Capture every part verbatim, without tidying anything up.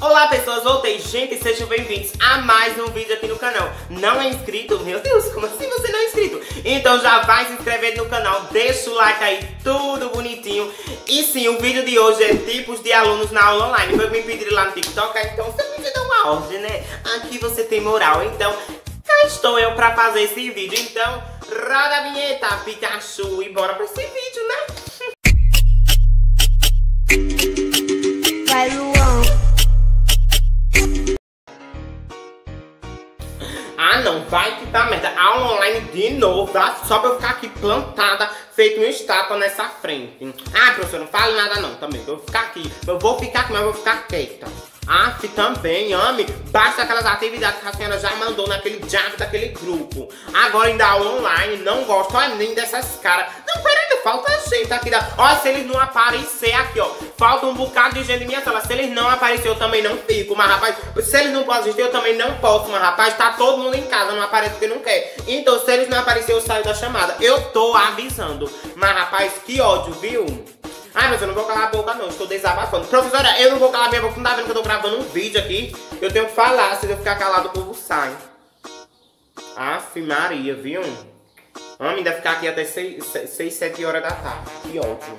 Olá pessoas, voltei, gente, sejam bem-vindos a mais um vídeo aqui no canal. Não é inscrito? Meu Deus, como assim você não é inscrito? Então já vai se inscrever no canal, deixa o like aí, tudo bonitinho. E sim, o vídeo de hoje é tipos de alunos na aula online. Foi me pedir lá no TikTok, então você me dá uma ordem, né? Aqui você tem moral, então cá estou eu pra fazer esse vídeo. Então, roda a vinheta, Pikachu, e bora pra esse vídeo, né? Vai, Luan. Ah não, vai que tá merda. Aula online de novo, tá? Só pra eu ficar aqui plantada, feito uma estátua nessa frente. Ah, professor, não fale nada não também. Eu vou ficar aqui, eu vou ficar aqui, mas eu vou ficar quieta. Ah, que também, ame, basta aquelas atividades que a senhora já mandou naquele jab daquele grupo. Agora ainda aula online, não gosto nem dessas caras. Não, peraí, falta gente aqui. Da... Ó, se eles não aparecer aqui, ó, falta um bocado de gente em minha sala. Se eles não aparecer, eu também não fico. Mas, rapaz, se eles não podem assistir, eu também não posso. Mas, rapaz, tá todo mundo em casa, não aparece porque não quer. Então, se eles não aparecerem, eu saio da chamada. Eu tô avisando. Mas, rapaz, que ódio, viu? Ah, mas eu não vou calar a boca não, estou desabafando. Professora, eu não vou calar a minha boca, não tá vendo que eu tô gravando um vídeo aqui? Eu tenho que falar, se eu ficar calado o povo sai. Aff, Maria, viu? Homem, ainda ficar aqui até seis, sete horas da tarde. Que ótimo.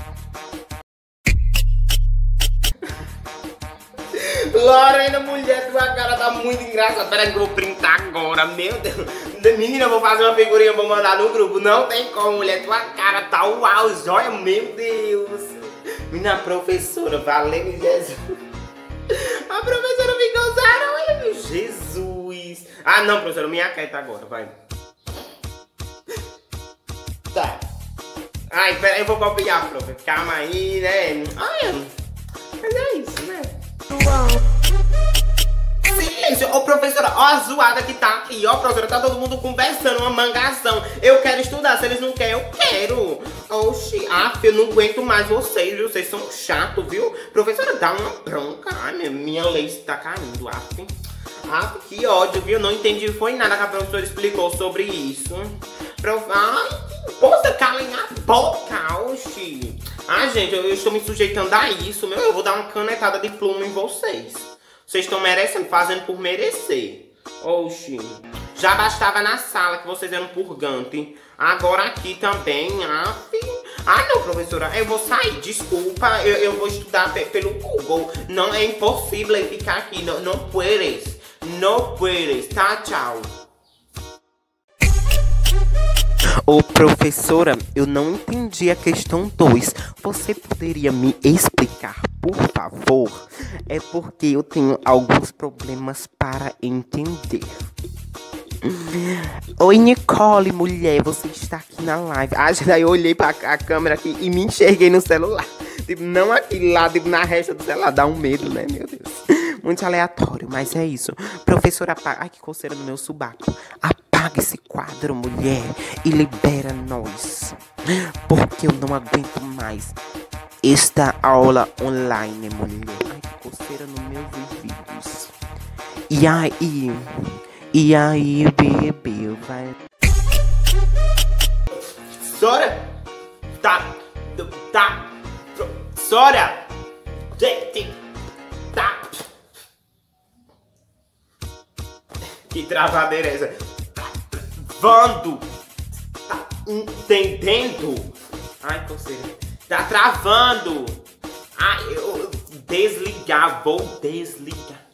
Lorena, mulher, tua cara tá muito engraçada. Peraí que eu vou printar agora, meu Deus. Menina, eu vou fazer uma figurinha, vou mandar no grupo. Não tem como, mulher, tua cara tá uau, joia, meu Deus. Minha professora, valeu Jesus. A professora me gozaram, olha, meu Jesus. Ah, não, professora, me aquieta agora, vai. Tá. Ai, peraí, eu vou copiar, prof. Calma aí, né? Ai, mas é isso, né? Silêncio, ô professora, ó a zoada que tá aqui, ó professora, tá todo mundo conversando, uma mangação. Eu quero estudar, se eles não querem, eu quero. Oxi, af, eu não aguento mais vocês, viu? Vocês são chatos, viu? Professora, dá uma bronca. Ai, minha, minha lace tá caindo, af. Af, que ódio, viu? Não entendi, foi nada que a professora explicou sobre isso. Prof... Ai, poxa, calem a boca, oxi. Ah, gente, eu, eu estou me sujeitando a isso, meu. Eu vou dar uma canetada de pluma em vocês. Vocês estão merecendo, fazendo por merecer. Oxi. Já bastava na sala que vocês eram purgante. Agora aqui também, ah, ah não, professora, eu vou sair, desculpa, eu, eu vou estudar pelo Google. Não, é impossível ficar aqui, não, não puedes. Não puedes, tá, tchau. Ô professora, eu não entendi a questão dois. Você poderia me explicar, por favor? É porque eu tenho alguns problemas para entender. Oi, Nicole, mulher, você está aqui na live. Ah, já eu olhei para a câmera aqui e me enxerguei no celular. Tipo, não aqui lá, tipo, na resta do celular. Dá um medo, né, meu Deus. Muito aleatório, mas é isso. Professora, apaga... Ai, que coceira no meu subaco. Apaga esse quadro, mulher, e libera nós. Porque eu não aguento mais esta aula online, mulher. Ai, que coceira nos meus ouvidos. E aí... E aí, bebê, vai... Sora! Tá... Tá... Sora! Gente... Tá... Que travadeira é essa? Tá travando! Tá entendendo? Ai, coceira. Tá travando! Ai, eu... Desligar, vou desligar.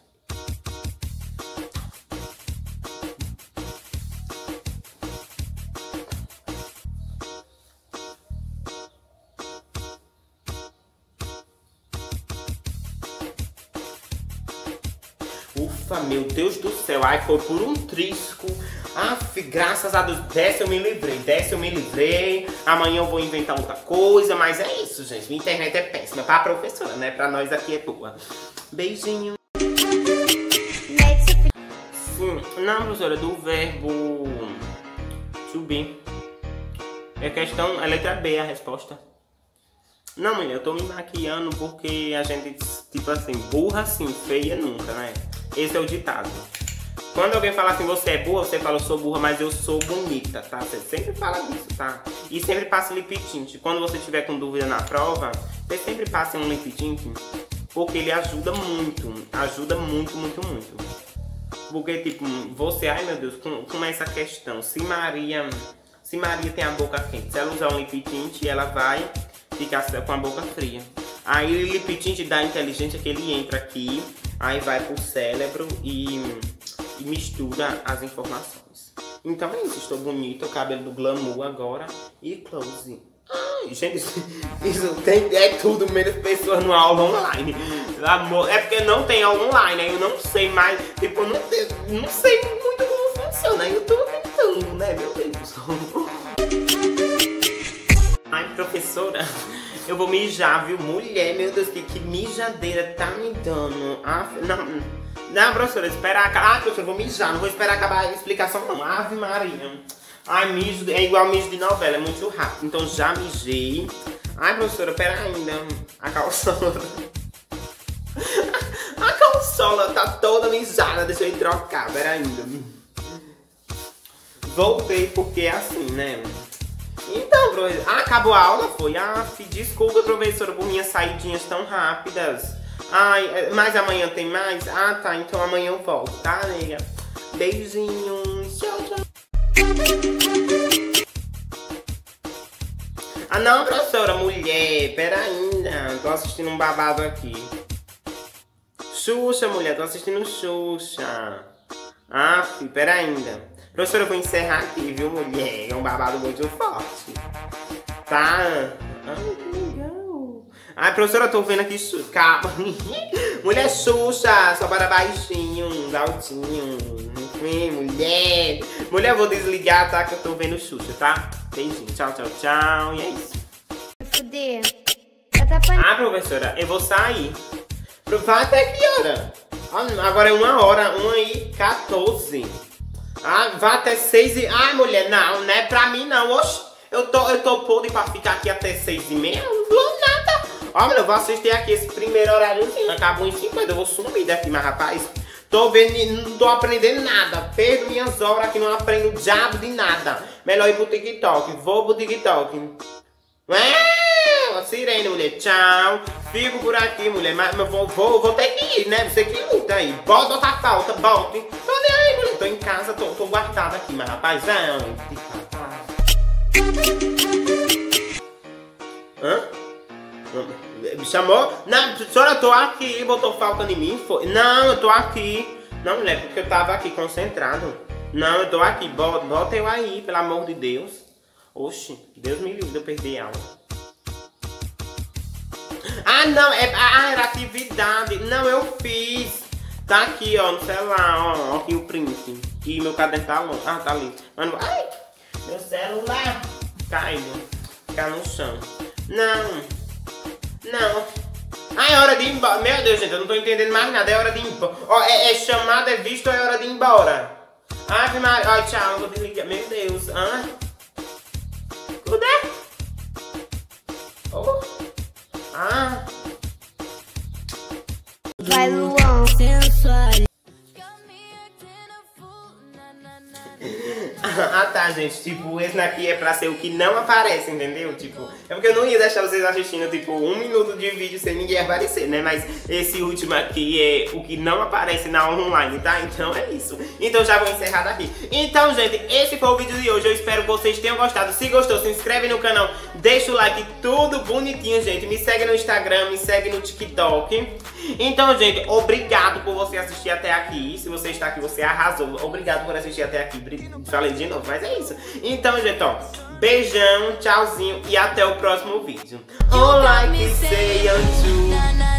Ufa, meu Deus do céu, ai, foi por um trisco. Aff, graças a Deus, dessa eu me livrei, dessa eu me livrei. Amanhã eu vou inventar outra coisa, mas é isso, gente. Minha internet é péssima, pra professora, né? Pra nós aqui é boa. Beijinho. Sim, não, professora, do verbo to be. É questão, a letra B a resposta. Não, mulher, eu tô me maquiando porque a gente, tipo assim, burra assim, feia nunca, né? Esse é o ditado. Quando alguém fala assim, você é burra, você fala, eu sou burra, mas eu sou bonita, tá? Você sempre fala disso, tá? E sempre passa lip tint. Quando você tiver com dúvida na prova, você sempre passa um lip tint. porque ele ajuda muito, ajuda muito, muito, muito. Porque, tipo, você, ai meu Deus, com, com essa questão, se Maria, se Maria tem a boca quente, se ela usar um lip tint, ela vai ficar com a boca fria. Aí o lip tint da inteligência que ele entra aqui, aí vai pro cérebro e, e mistura as informações. Então é isso, estou bonita, o cabelo do glamour agora e close. Ai, gente, isso tem, é tudo menos pessoas no aula online. Amor, é porque não tem aula online, aí eu não sei mais, tipo, eu não, não sei muito como funciona, aí eu tô tentando, né, meu Deus. Ai, professora, eu vou mijar, viu? Mulher, meu Deus, que, que mijadeira tá me dando. Ah, não, não, professora, espera acabar. Ah, professora, eu vou mijar, não vou esperar acabar a explicação, não. Ave Maria. Ai, mijo, é igual mijo de novela, é muito rápido. Então já mijei. Ai, professora, pera ainda. A calçola. A calçola tá toda mijada, deixa eu ir trocar, pera ainda. Voltei porque é assim, né? Então, professor, ah, acabou a aula? Foi? Ah, desculpa, professora, por minhas saidinhas tão rápidas. Ai, mas amanhã tem mais? Ah, tá, então amanhã eu volto, tá, nega? Beijinhos, tchau, tchau. Ah, não, professora, mulher, pera ainda, tô assistindo um babado aqui. Xuxa, mulher, tô assistindo Xuxa. Ah, filho, pera ainda. Professora, eu vou encerrar aqui, viu, mulher? É um babado muito forte. Tá? Ai, que legal. Ai, professora, eu tô vendo aqui... Calma. Mulher Xuxa, só para baixinho, altinho. Enfim, mulher. Mulher, eu vou desligar, tá? Que eu tô vendo Xuxa, tá? Beijinho. Tchau, tchau, tchau. E é isso. Fuder. Ah, professora, eu vou sair. Vai até que hora? Ah, agora é uma hora, uma e quatorze. Ah, vai até seis e... Ai, mulher, não, não é pra mim não. Oxi, eu tô, eu tô podre pra ficar aqui até seis e meia. Eu não vou nada. Ó, mulher, eu vou assistir aqui esse primeiro horáriozinho. Acabou em cinquenta, eu vou sumir daqui, mas rapaz, tô vendo, não tô aprendendo nada. Perdo minhas horas aqui, não aprendo diabo de nada. Melhor ir pro TikTok, vou pro TikTok. É, sirene, mulher, tchau. Fico por aqui, mulher, mas eu vou, vou, vou ter que ir, né? Você que luta aí. Bota outra falta, bote. Tô nem aí, mulher, tô em casa, tô, tô guardada aqui, mas rapazão. Hã? Me chamou? Não, senhora, eu tô aqui, botou falta em mim, foi? Não, eu tô aqui. Não, mulher, porque eu tava aqui concentrado. Não, eu tô aqui, bota, bota eu aí, pelo amor de Deus. Oxi, Deus me livre de eu perder a aula. Ah, não, é, ah, era atividade. Não, eu fiz. Tá aqui, ó, no celular, ó, aqui o print. E meu caderno tá longe. Ah, tá ali. Mano, ai, meu celular caindo. Ficar no chão. Não, não. Ah, é hora de ir embora. Meu Deus, gente, eu não tô entendendo mais nada. É hora de ir embora. Ó, é, é chamada, é visto ou é hora de ir embora? Ai, Maria, ai, tchau, eu vou desligar. Meu Deus, ah. Cadê? Oh. Ah. Vai, Luan. Ah, tá, gente, tipo, esse daqui é pra ser o que não aparece, entendeu? Tipo, é porque eu não ia deixar vocês assistindo, tipo, um minuto de vídeo sem ninguém aparecer, né? Mas esse último aqui é o que não aparece na aula online, tá? Então é isso. Então já vou encerrar daqui. Então, gente, esse foi o vídeo de hoje. Eu espero que vocês tenham gostado. Se gostou, se inscreve no canal, deixa o like, tudo bonitinho, gente. Me segue no Instagram, me segue no TikTok. Então, gente, obrigado por você assistir até aqui. Se você está aqui, você arrasou. Obrigado por assistir até aqui. Falei de novo, mas é isso. Então, gente, ó, beijão, tchauzinho e até o próximo vídeo. Oh, like say unto